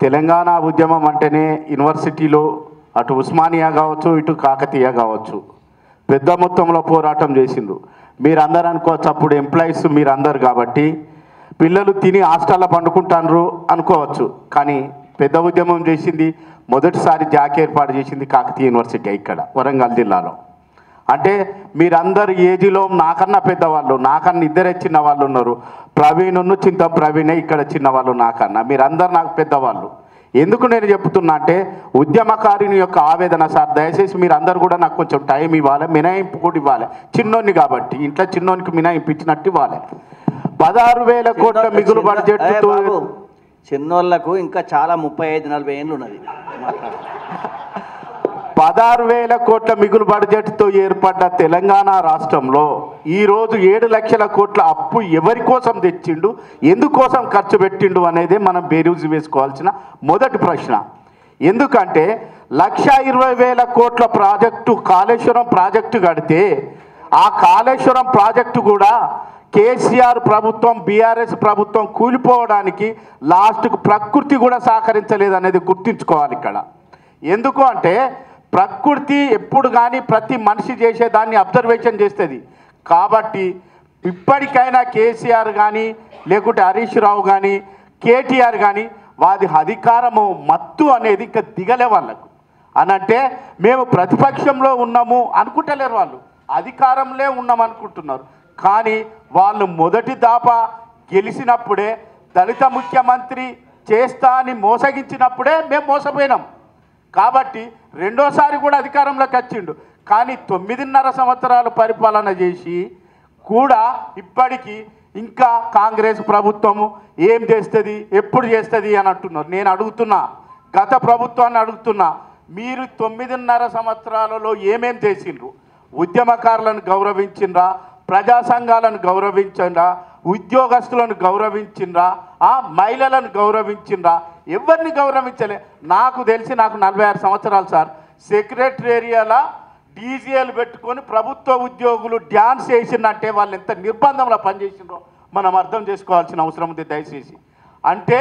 తెలంగాణ ఉద్యమం అంటేనే యూనివర్సిటీలో అటు ఉస్మానియా కావచ్చు, ఇటు కాకతీయ కావచ్చు, పెద్ద మొత్తంలో పోరాటం చేసిండ్రు. మీరందరూ అనుకోవచ్చు అప్పుడు ఎంప్లాయీస్ మీరందరు కాబట్టి పిల్లలు తిని హాస్టల్లో పండుకుంటారు అనుకోవచ్చు. కానీ పెద్ద ఉద్యమం చేసింది, మొదటిసారి జాక్ ఏర్పాటు చేసింది కాకతీయ యూనివర్సిటీ ఇక్కడ వరంగల్ జిల్లాలో. అంటే మీరందరు ఏజ్లో నాకన్నా పెద్దవాళ్ళు, నాకన్నా ఇద్దరే చిన్న వాళ్ళు ఉన్నారు. ప్రవీణ్ను చింత ప్రవీణే ఇక్కడ చిన్నవాళ్ళు నాకన్నా, మీరందరు నాకు పెద్దవాళ్ళు. ఎందుకు నేను చెప్తున్నా అంటే ఉద్యమకారిని యొక్క ఆవేదన సార్. దయచేసి మీరు అందరు కూడా నాకు కొంచెం టైం ఇవ్వాలి, మినహాయింపు కూడా ఇవ్వాలి. చిన్నోన్ని కాబట్టి ఇంట్లో చిన్నోనికి మినహాయింపు ఇచ్చినట్టు ఇవ్వాలి. 16,000 కోట్ల మిగులు బడ్జెట్తో చిన్నోళ్లకు ఇంకా చాలా 35-40 ఏళ్ళు ఉన్నది. 16,000 కోట్ల మిగులు బడ్జెట్తో ఏర్పడ్డ తెలంగాణ రాష్ట్రంలో ఈరోజు 7 లక్షల కోట్ల అప్పు ఎవరి కోసం తెచ్చిండు, ఎందుకోసం ఖర్చు పెట్టిండు అనేది మనం బేరీజు వేసుకోవాల్సిన మొదటి ప్రశ్న. ఎందుకంటే 1,20,000 కోట్ల ప్రాజెక్టు కాళేశ్వరం ప్రాజెక్టు కడితే ఆ కాళేశ్వరం ప్రాజెక్టు కూడా కేసీఆర్ ప్రభుత్వం, బీఆర్ఎస్ ప్రభుత్వం కూలిపోవడానికి లాస్ట్కు ప్రకృతి కూడా సహకరించలేదు అనేది గుర్తుంచుకోవాలి ఇక్కడ. ఎందుకు అంటే ప్రకృతి ఎప్పుడు కానీ ప్రతి మనిషి చేసేదాన్ని అబ్జర్వేషన్ చేస్తుంది. కాబట్టి ఇప్పటికైనా కేసీఆర్ కానీ లేకుంటే హరీష్ రావు కానీ కేటీఆర్ కానీ వాది అధికారము మత్తు అనేది ఇంకా దిగలే వాళ్ళకు. అనంటే మేము ప్రతిపక్షంలో ఉన్నాము అనుకుంటలేరు, వాళ్ళు అధికారంలో ఉన్నాం అనుకుంటున్నారు. కానీ వాళ్ళు మొదటి దాపా గెలిచినప్పుడే దళిత ముఖ్యమంత్రి చేస్తా అని మోసగించినప్పుడే మేము మోసపోయినాం. కాబట్టి రెండోసారి కూడా అధికారంలోకి వచ్చిండు. కానీ 9.5 సంవత్సరాలు పరిపాలన చేసి కూడా ఇప్పటికీ ఇంకా కాంగ్రెస్ ప్రభుత్వము ఏం చేస్తుంది, ఎప్పుడు చేస్తుంది అని అంటున్నారు. నేను అడుగుతున్నా, గత ప్రభుత్వాన్ని అడుగుతున్నా, మీరు 9.5 సంవత్సరాలలో ఏమేం చేసిండ్రు? ఉద్యమకారులను గౌరవించిండ్రా? ప్రజా సంఘాలను గౌరవించిండ్రా? ఉద్యోగస్తులను గౌరవించిండ్రా? మహిళలను గౌరవించిండ్రా? ఎవరిని గౌరవించలే. నాకు తెలిసి నాకు 46 సంవత్సరాలు సార్. సెక్రటేరియల డీజీఎల్ పెట్టుకొని ప్రభుత్వ ఉద్యోగులు డ్యాన్స్ చేసిందంటే వాళ్ళు ఎంత నిర్బంధంలో పనిచేసిండ్రో మనం అర్థం చేసుకోవాల్సిన అవసరం ఉంది దయచేసి. అంటే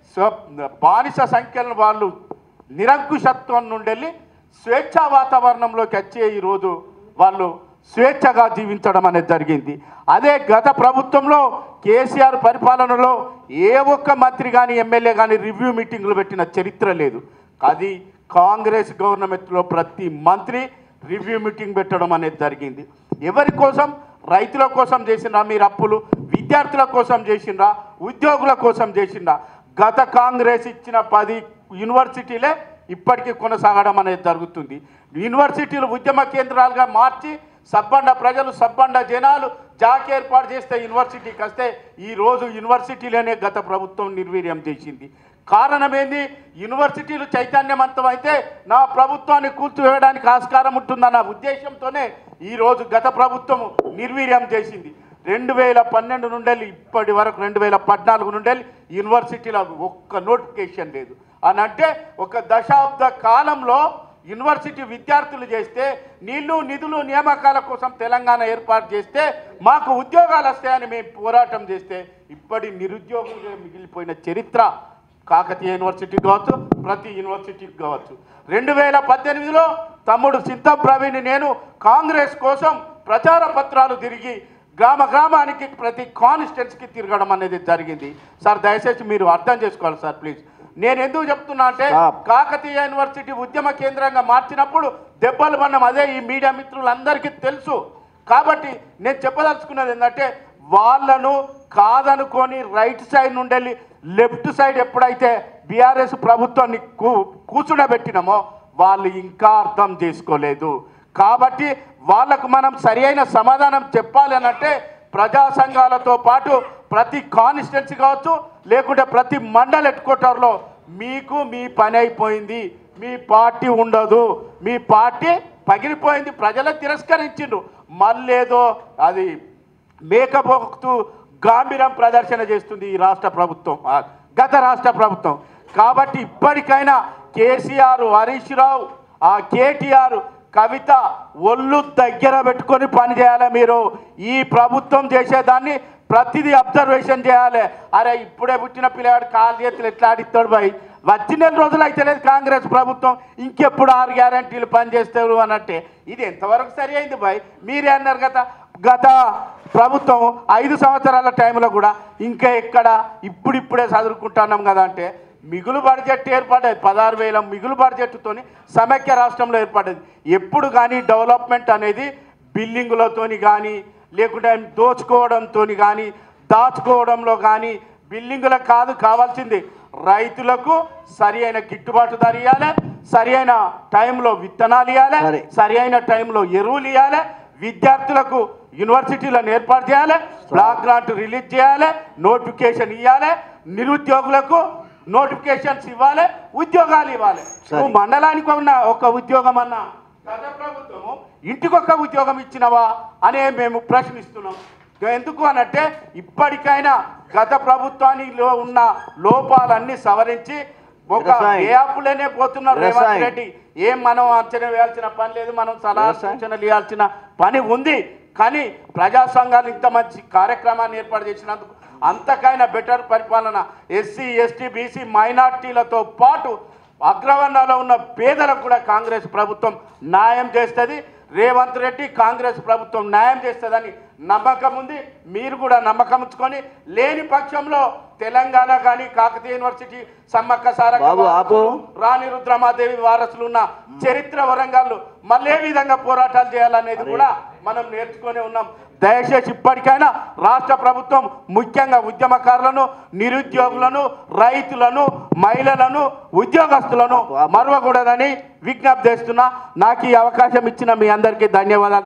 బానిస సంఖ్యలను వాళ్ళు నిరంకుశత్వం నుండి వెళ్ళి స్వేచ్ఛా వాతావరణంలోకి వచ్చే ఈరోజు వాళ్ళు స్వేచ్ఛగా జీవించడం అనేది జరిగింది. అదే గత ప్రభుత్వంలో కేసీఆర్ పరిపాలనలో ఏ ఒక్క మంత్రి కానీ ఎమ్మెల్యే కానీ రివ్యూ మీటింగ్లు పెట్టిన చరిత్ర లేదు. అది కాంగ్రెస్ గవర్నమెంట్లో ప్రతి మంత్రి రివ్యూ మీటింగ్ పెట్టడం అనేది జరిగింది. ఎవరి కోసం? రైతుల కోసం చేసిండ్రా మీరు అప్పులు? విద్యార్థుల కోసం చేసిండ్రా? ఉద్యోగుల కోసం చేసిండ్రా? గత కాంగ్రెస్ ఇచ్చిన 10 యూనివర్సిటీలే ఇప్పటికీ కొనసాగడం అనేది జరుగుతుంది. యూనివర్సిటీలు ఉద్యమ కేంద్రాలుగా మార్చి సబ్బండ ప్రజలు, సబ్బండ జనాలు జాక్ ఏర్పాటు చేస్తే యూనివర్సిటీకి వస్తే ఈరోజు యూనివర్సిటీలోనే గత ప్రభుత్వం నిర్వీర్యం చేసింది. కారణం ఏంది? యూనివర్సిటీలు చైతన్యవంతం అయితే నా ప్రభుత్వాన్ని కూల్చివేయడానికి ఆస్కారం ఉంటుందన్న ఉద్దేశంతోనే ఈరోజు గత ప్రభుత్వం నిర్వీర్యం చేసింది. 2012 నుండి ఇప్పటి వరకు 2014 నుండి యూనివర్సిటీలో ఒక్క నోటిఫికేషన్ లేదు అని అంటే ఒక దశాబ్ద కాలంలో యూనివర్సిటీ విద్యార్థులు చేస్తే నీళ్లు నిధులు నియామకాల కోసం తెలంగాణ ఏర్పాటు చేస్తే మాకు ఉద్యోగాలు వస్తాయని మేము పోరాటం చేస్తే ఇప్పటి నిరుద్యోగులుగా మిగిలిపోయిన చరిత్ర కాకతీయ యూనివర్సిటీ కావచ్చు, ప్రతి యూనివర్సిటీకి కావచ్చు. 2018లో తమ్ముడు చింతం ప్రవీణ్ నేను కాంగ్రెస్ కోసం ప్రచార పత్రాలు తిరిగి గ్రామానికి ప్రతి కాన్స్టిట్యున్సీకి తిరగడం అనేది జరిగింది. సార్ దయచేసి మీరు అర్థం చేసుకోవాలి సార్ ప్లీజ్. నేను ఎందుకు చెప్తున్నా అంటే కాకతీయ యూనివర్సిటీ ఉద్యమ కేంద్రంగా మార్చినప్పుడు దెబ్బలు పడినాం, అదే ఈ మీడియా మిత్రులందరికీ తెలుసు. కాబట్టి నేను చెప్పదలుచుకున్నది ఏంటంటే వాళ్ళను కాదనుకొని రైట్ సైడ్ నుండి వెళ్ళి లెఫ్ట్ సైడ్ ఎప్పుడైతే బీఆర్ఎస్ ప్రభుత్వాన్ని కూర్చుండబెట్టినామో వాళ్ళు ఇంకా అర్థం చేసుకోలేదు. కాబట్టి వాళ్ళకు మనం సరి అయిన సమాధానం చెప్పాలి అనంటే ప్రజా సంఘాలతో పాటు ప్రతి కాన్స్టిట్యున్సీ కావచ్చు లేకుంటే ప్రతి మండల్ హెడ్ క్వార్టర్లో మీకు మీ పని అయిపోయింది, మీ పార్టీ ఉండదు, మీ పార్టీ పగిలిపోయింది, ప్రజలు తిరస్కరించిండ్రు, మళ్ళేదో అది మేకపోతూ గాంభీర్యం ప్రదర్శన చేస్తుంది ఈ రాష్ట్ర ప్రభుత్వం, గత రాష్ట్ర ప్రభుత్వం. కాబట్టి ఇప్పటికైనా కేసీఆర్, హరీష్ రావు, కేటీఆర్, కవిత ఒళ్ళు దగ్గర పెట్టుకొని పని చేయాలి. మీరు ఈ ప్రభుత్వం చేసేదాన్ని ప్రతిదీ అబ్జర్వేషన్ చేయాలి. అరే ఇప్పుడే పుట్టిన పిల్లవాడు కాలు చేతులు ఎట్లా ఆడిస్తాడు భయ్, వచ్చి నెల రోజులు అయితే లేదు కాంగ్రెస్ ప్రభుత్వం ఇంకెప్పుడు 6 గ్యారంటీలు పనిచేస్తారు అన్నట్టే ఇది ఎంతవరకు సరి అయింది బాయ్ మీరే అన్నారు కదా గత ప్రభుత్వం 5 సంవత్సరాల టైంలో కూడా ఇంకా ఎక్కడ ఇప్పుడిప్పుడే చదువుకుంటున్నాం కదా అంటే మిగులు బడ్జెట్ ఏర్పడ్డది 16,000 మిగులు బడ్జెట్తోని సమైక్య రాష్ట్రంలో ఏర్పడ్డది ఎప్పుడు కానీ డెవలప్మెంట్ అనేది బిల్డింగులతోని కానీ లేకుంటే దోచుకోవడంతో కానీ దాచుకోవడంలో కానీ బిల్డింగులకు కావాల్సింది రైతులకు సరి అయిన గిట్టుబాటు ధర ఇవ్వాలి సరి అయిన టైంలో విత్తనాలు ఇవ్వాలి సరి అయిన టైంలో ఎరువులు ఇవ్వాలి విద్యార్థులకు యూనివర్సిటీలను ఏర్పాటు చేయాలి బ్లాక్ గ్రాంట్ రిలీజ్ చేయాలి నోటిఫికేషన్ ఇవ్వాలి నిరుద్యోగులకు నోటిఫికేషన్స్ ఇవ్వాలి ఉద్యోగాలు ఇవ్వాలి నువ్వు మండలానికి ఉన్న ఒక ఉద్యోగం అన్నా గత ప్రభుత్వము ఇంటికొక ఉద్యోగం ఇచ్చినవా అనే మేము ప్రశ్నిస్తున్నాం ఎందుకు అనంటే ఇప్పటికైనా గత ప్రభుత్వానిలో ఉన్న లోపాలన్నీ సవరించి ఒక ఏపులనే పోతున్నారు రేవంత్ రెడ్డి ఏం మనం అంచనా వేయాల్సిన పని లేదు మనం సలహా సూచనలు ఇవ్వాల్సిన పని ఉంది కానీ ప్రజా సంఘాలు ఇంత మంచి కార్యక్రమాన్ని ఏర్పాటు చేసినందుకు అంతకైనా బెటర్ పరిపాలన ఎస్సీ ఎస్టీ బీసీ మైనార్టీలతో పాటు అగ్రవర్ణాల్లో ఉన్న పేదలకు కూడా కాంగ్రెస్ ప్రభుత్వం న్యాయం చేస్తుంది రేవంత్ రెడ్డి కాంగ్రెస్ ప్రభుత్వం న్యాయం చేస్తుందని నమ్మకం ఉంది మీరు కూడా నమ్మకం ఉంచుకొని లేని పక్షంలో తెలంగాణ కానీ కాకతీయ యూనివర్సిటీ సమ్మక్క సారక్క రాణి రుద్రమాదేవి వారసులు ఉన్న చరిత్ర వరంగల్ మళ్ళీ విధంగా పోరాటాలు చేయాలనేది కూడా మనం నేర్చుకొని ఉన్నాం దయచేసి ఇప్పటికైనా రాష్ట్ర ప్రభుత్వం ముఖ్యంగా ఉద్యమకారులను నిరుద్యోగులను రైతులను మహిళలను ఉద్యోగస్తులను మరవకూడదని విజ్ఞప్తి చేస్తున్నా నాకు ఈ అవకాశం ఇచ్చిన మీ అందరికీ ధన్యవాదాలు